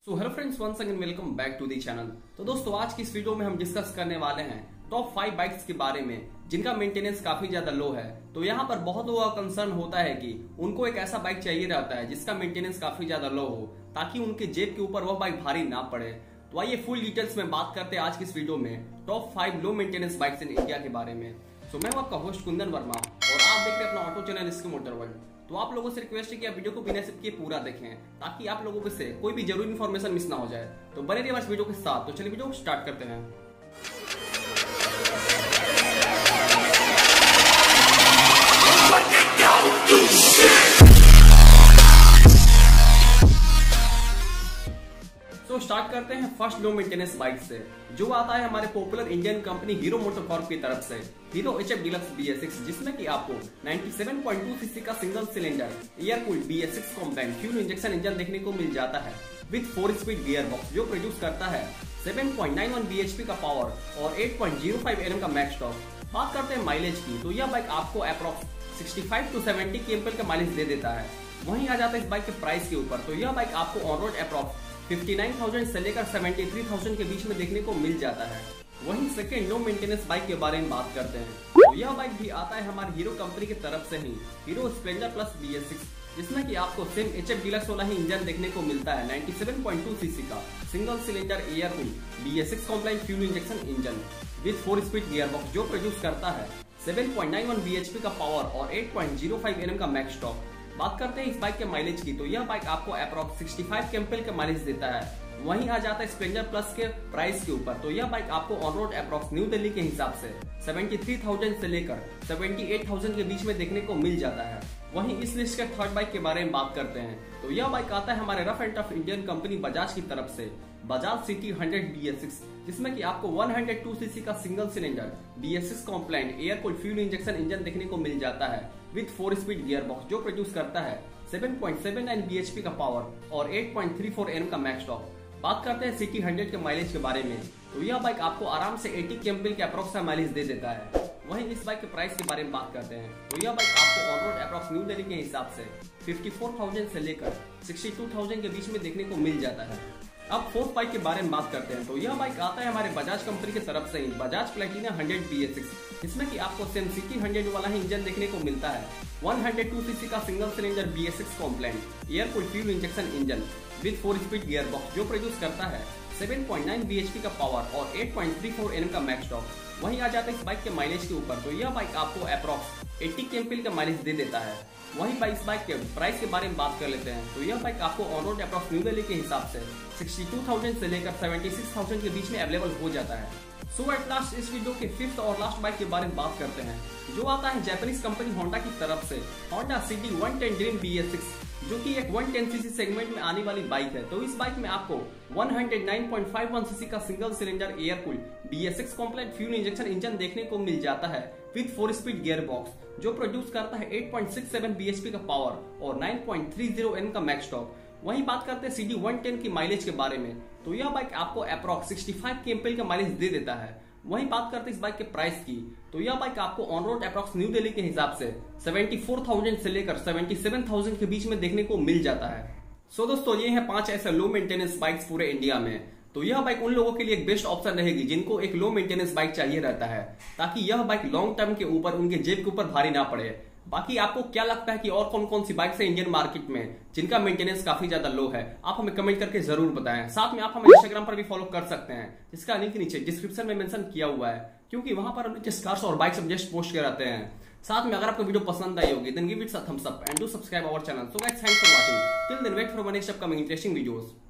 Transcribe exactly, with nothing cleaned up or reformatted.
तो hello friends, once again welcome back to the channel. तो दोस्तों, आज की इस वीडियो में हम डिस्कस करने वाले हैं टॉप फाइव बाइक्स के बारे में जिनका मेंटेनेंस काफी ज्यादा लो है। तो यहाँ पर बहुत लोगों का कंसर्न होता है कि उनको एक ऐसा बाइक चाहिए रहता है जिसका मेंटेनेंस काफी ज्यादा लो हो, ताकि उनके जेब के ऊपर वह बाइक भारी ना पड़े। तो आइए फुल डिटेल्स में बात करते हैं आज की इस वीडियो में top five low maintenance bikes in India के बारे में। सो मैं हूं आपका होस्ट कुंदन वर्मा और आप देख रहे हैं अपना ऑटो चैनल इसके मोटर वर्ल्ड। तो आप लोगों से रिक्वेस्ट है कि आप वीडियो को बिना स्किप किए पूरा देखें, ताकि आप लोगों को से कोई भी जरूरी इन्फॉर्मेशन मिस ना हो जाए। तो बने रहिए इस वीडियो के साथ। तो चलिए वीडियो स्टार्ट करते हैं। तो स्टार्ट करते हैं फर्स्ट लो मेंटेनेंस बाइक से, जो आता है हमारे popular Indian company Hero MotoCorp की तरफ से Hero H F Deluxe B S six, जिसमें कि आपको सत्तानवे पॉइंट दो सीसी का single cylinder air cooled B S six compact fuel injection engine देखने को मिल जाता है with four speed gear box, जो प्रोड्यूस करता है सात पॉइंट नौ एक बी एच पी का पावर और आठ पॉइंट शून्य पाँच एन एम का मैक्स टॉर्क। बात करते हैं माइलेज की, तो यह बाइक आपको अप्रॉक्स पैंसठ टू सत्तर केएमपीएल का माइलेज दे देता है। वहीं आ जाता है इस बाइक के प्राइस के ऊपर, तो यह बाइक आपको ऑन रोड अप्रॉक्स उनसठ हज़ार से लेकर तिहत्तर हज़ार के बीच में देखने को मिल जाता है। वहीं सेकंड लो मेंटेनेंस बाइक के बारे में बात करते हैं, तो यह बाइक भी आता है हमारी हीरो कंपनी की तरफ से ही Hero Splendor plus B S six, जिसमें कि आपको सेम एच एफ डीलक्स वाला ही इंजन देखने को मिलता है सत्तानवे पॉइंट दो सीसी का single cylinder air cooled B S six compliant fuel injection engine with four speed gear box, जो प्रोड्यूस करता है सात पॉइंट नौ एक बी एच पी का पावर और आठ पॉइंट शून्य पाँच एन एम का मैक्स टॉर्क। बात करते हैं इस बाइक के माइलेज की, तो यह बाइक आपको अप्रॉक्स पैंसठ केएमपीएल का माइलेज देता है। वहीं आ जाता है स्प्लेंडर प्लस के प्राइस के ऊपर, तो यह बाइक आपको on road approx New Delhi के हिसाब से तिहत्तर हज़ार से लेकर अठहत्तर हज़ार के बीच में देखने को मिल जाता है। वहीं इस लिस्ट के थर्ड बाइक के बारे में बात करते हैं, तो यह बाइक आता है हमारे rough and tough Indian company Bajaj की तरफ से Bajaj CT hundred B S six, जिसमें कि आपको एक सौ दो सीसी का single cylinder B S six compliant air cooled fuel injection engine देखने को मिल जाता है with four speed gear box, जो प्रोड्यूस करता है सात पॉइंट सात नौ बी एच पी का पावर और आठ पॉइंट तीन चार एन एम का मैक्स टॉर्क। बात करते हैं सिटी हंड्रेड के माइलेज के बारे में, तो यह बाइक आपको आराम से अस्सी केएमपीएल के अप्रॉक्स माइलेज दे देता है। वहीं इस बाइक के प्राइस के बारे में बात करते हैं, तो यह बाइक आपको on road approx New Delhi के हिसाब से चौवन हज़ार से लेकर बासठ हज़ार के बीच में देखने को मिल जाता है। अब फोर्थ बाइक के बारे में बात करते हैं, तो यह बाइक आता है हमारे बजाज कंपनी की तरफ से ही Bajaj Platina hundred B S six, जिसमें कि आपको सेम सिटी हंड्रेड वाला ही इंजन देखने को मिलता है एक सौ दो सीसी का single cylinder B S six compliant air cooled fuel injection engine with four speed gear box, जो प्रोड्यूस करता है सात पॉइंट नौ बी एच पी का पावर और आठ पॉइंट तीन चार एन एम का मैक्स टॉर्क। वहीं आ जाता है इस बाइक के माइलेज के ऊपर, तो यह बाइक आपको अप्रॉक्स अस्सी केएमपीएल का माइलेज दे देता है। वहीं बाइक इस बाइक के प्राइस के बारे में बात कर लेते हैं, तो यह बाइक आपको on road approx New Delhi के हिसाब से बासठ हज़ार से लेकर छिहत्तर हज़ार के बीच में अवेलेबल हो जाता है। सो एट लास्ट इस वीडियो के फिफ्थ और लास्ट बाइक के बारे में बात करते हैं, जो आता है जापानीज कंपनी होंडा की तरफ से Honda C D one ten Dream B S six, जो कि एक एक सौ दस सीसी सेगमेंट में आने वाली बाइक है। तो इस बाइक में आपको एक सौ नौ पॉइंट पाँच एक सीसी का single cylinder air cooled B S six compliant fuel injection engine देखने को मिल जाता है with four speed gear box, जो प्रोड्यूस करता है आठ पॉइंट छह सात बी एच पी का पावर और नौ पॉइंट तीन शून्य एन का मैक्स टॉर्क। वहीं बात करते हैं सी डी वन टेन की माइलेज के बारे में, तो यह बाइक आपको अप्रॉक्स पैंसठ केएमपीएल का माइलेज दे देता है। वहीं बात करते हैं इस बाइक के प्राइस की, तो यह बाइक आपको on road approx New Delhi के हिसाब से चौहत्तर हज़ार से लेकर सतहत्तर हज़ार के बीच में देखने को मिल जाता है। सो दोस्तों, ये हैं पांच ऐसे लो मेंटेनेंस बाइक्स पूरे इंडिया में। तो यह बाइक उन लोगों के लिए एक बेस्ट ऑप्शन रहेगी जिनको एक लो मेंटेनेंस बाइक चाहिए रहता है, ताकि यह बाइक लॉन्ग टर्म के ऊपर उनके जेब के ऊपर भारी ना पड़े। बाकी आपको क्या लगता है कि और कौन कौन सी बाइक्स है इंडियन मार्केट में जिनका मेंटेनेंस काफी ज्यादा लो है, आप हमें कमेंट करके जरूर बताएं। साथ में आप हमें इंस्टाग्राम पर भी फॉलो कर सकते हैं, जिसका लिंक नीचे डिस्क्रिप्शन में मेंशन किया हुआ है, क्योंकि वहां पर हम नीचे कार्स और बाइक सब्जेक्ट पोस्ट कर रहते हैं। साथ में अगर आपको वीडियो पसंद आई होगी then give it a thumbs up and do subscribe our channel. So guys, thanks for watching. Till then wait for my next upcoming interesting videos.